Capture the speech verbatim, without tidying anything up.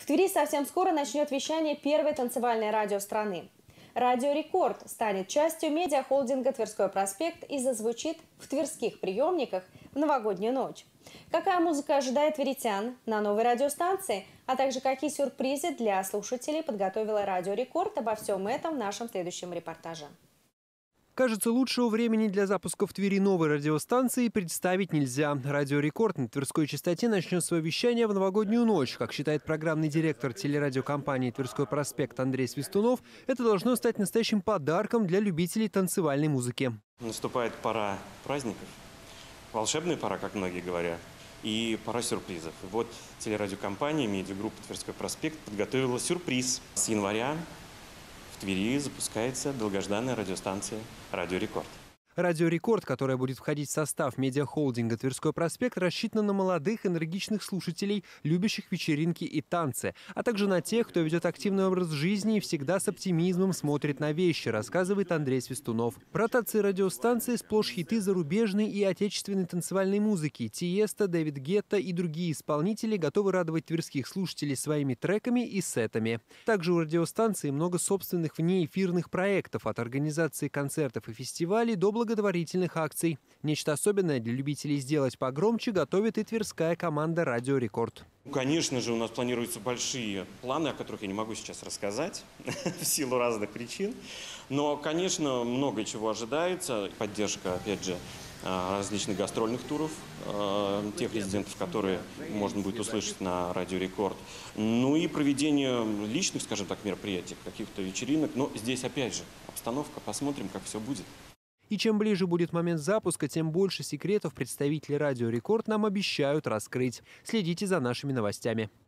Твери совсем скоро начнет вещание первой танцевальной радио страны. Радио «Рекорд» станет частью медиахолдинга «Тверской проспект» и зазвучит в тверских приемниках в новогоднюю ночь. Какая музыка ожидает тверитян на новой радиостанции, а также какие сюрпризы для слушателей подготовила радио «Рекорд», обо всем этом в нашем следующем репортаже. Кажется, лучшего времени для запуска в Твери новой радиостанции представить нельзя. Радио «Рекорд» на Тверской частоте начнет свое вещание в новогоднюю ночь. Как считает программный директор телерадиокомпании «Тверской проспект» Андрей Свистунов, это должно стать настоящим подарком для любителей танцевальной музыки. Наступает пора праздников, волшебная пора, как многие говорят, и пора сюрпризов. И вот телерадиокомпания «Медиагруппа Тверской проспект» подготовила сюрприз. С января в Твери запускается долгожданная радиостанция «Радио Рекорд». Радио «Рекорд», которая будет входить в состав медиахолдинга «Тверской проспект», рассчитана на молодых, энергичных слушателей, любящих вечеринки и танцы, а также на тех, кто ведет активный образ жизни и всегда с оптимизмом смотрит на вещи, рассказывает Андрей Свистунов. По ротации радиостанции сплошь хиты зарубежной и отечественной танцевальной музыки. Тиесто, Дэвид Гетта и другие исполнители готовы радовать тверских слушателей своими треками и сетами. Также у радиостанции много собственных внеэфирных проектов, от организации концертов и фестивалей до благотворительных благотворительных акций. Нечто особенное для любителей сделать погромче готовит и тверская команда «Радио Рекорд». Конечно же, у нас планируются большие планы, о которых я не могу сейчас рассказать в силу разных причин. Но, конечно, много чего ожидается. Поддержка, опять же, различных гастрольных туров, тех резидентов, которые можно будет услышать на «Радио Рекорд». Ну и проведение личных, скажем так, мероприятий, каких-то вечеринок. Но здесь, опять же, обстановка. Посмотрим, как все будет. И чем ближе будет момент запуска, тем больше секретов представители «Радио Рекорд» нам обещают раскрыть. Следите за нашими новостями.